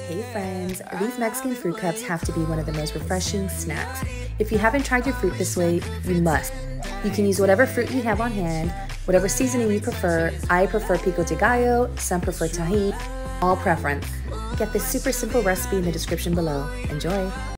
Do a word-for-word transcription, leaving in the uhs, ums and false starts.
Hey friends, these Mexican fruit cups have to be one of the most refreshing snacks. If you haven't tried your fruit this way, you must. You can use whatever fruit you have on hand, whatever seasoning you prefer. I prefer Pico de Gallo, some prefer Tajin, all preference. Get this super simple recipe in the description below. Enjoy!